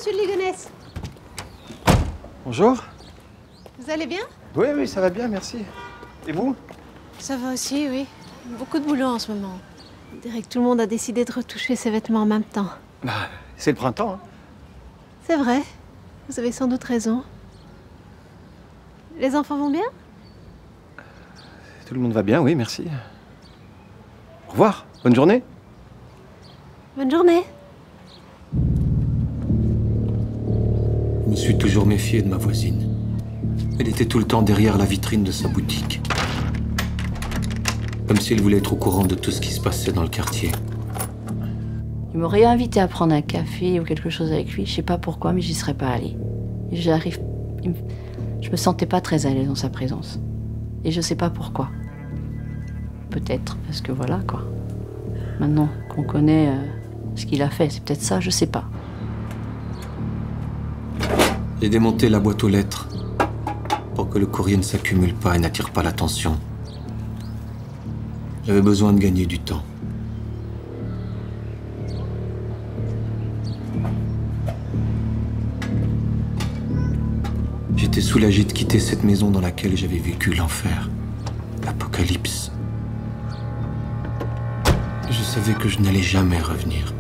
monsieur de Ligonnès. Bonjour. Vous allez bien? Oui, oui, ça va bien, merci. Et vous? Ça va aussi, oui. Beaucoup de boulot en ce moment. On dirait que tout le monde a décidé de retoucher ses vêtements en même temps. Bah, c'est le printemps. Hein. C'est vrai. Vous avez sans doute raison. Les enfants vont bien? Tout le monde va bien, oui, merci. Au revoir, bonne journée. Bonne journée. Je me suis toujours méfié de ma voisine. Elle était tout le temps derrière la vitrine de sa boutique. Comme si elle voulait être au courant de tout ce qui se passait dans le quartier. Il m'aurait invité à prendre un café ou quelque chose avec lui, je sais pas pourquoi, mais j'y serais pas allée. Je me sentais pas très à l'aise dans sa présence. Et je sais pas pourquoi. Peut-être parce que voilà, quoi. Maintenant qu'on connaît ce qu'il a fait, c'est peut-être ça, je sais pas. J'ai démonté la boîte aux lettres pour que le courrier ne s'accumule pas et n'attire pas l'attention. J'avais besoin de gagner du temps. J'étais soulagé de quitter cette maison dans laquelle j'avais vécu l'enfer, l'apocalypse. Je savais que je n'allais jamais revenir.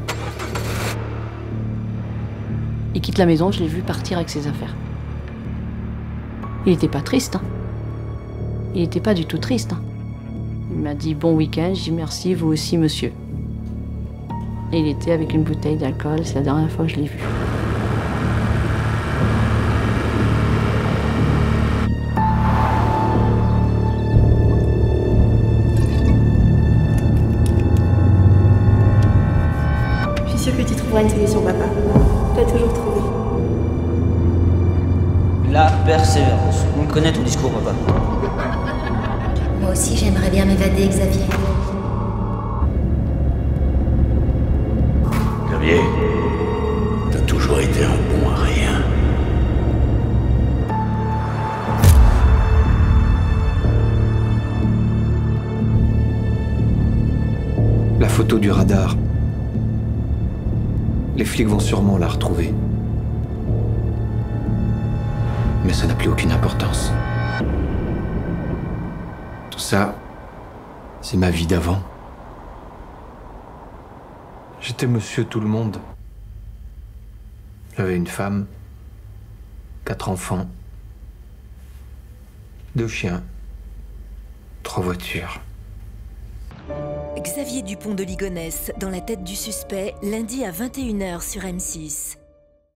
Il quitte la maison, je l'ai vu partir avec ses affaires. Il était pas triste, hein. Il était pas du tout triste, hein. Il m'a dit bon week-end, j'ai dit merci, vous aussi monsieur. Et il était avec une bouteille d'alcool, c'est la dernière fois que je l'ai vu. Je suis sûre que tu trouveras une solution, papa. Tu as toujours trouvé. La persévérance. On connaît ton discours, papa. Moi aussi, j'aimerais bien m'évader, Xavier. Xavier, t'as toujours été un bon à rien. La photo du radar. Les flics vont sûrement la retrouver. Mais ça n'a plus aucune importance. Tout ça, c'est ma vie d'avant. J'étais monsieur tout le monde. J'avais une femme, 4 enfants, 2 chiens, 3 voitures. Xavier Dupont de Ligonnès, dans la tête du suspect, lundi à 21h sur M6.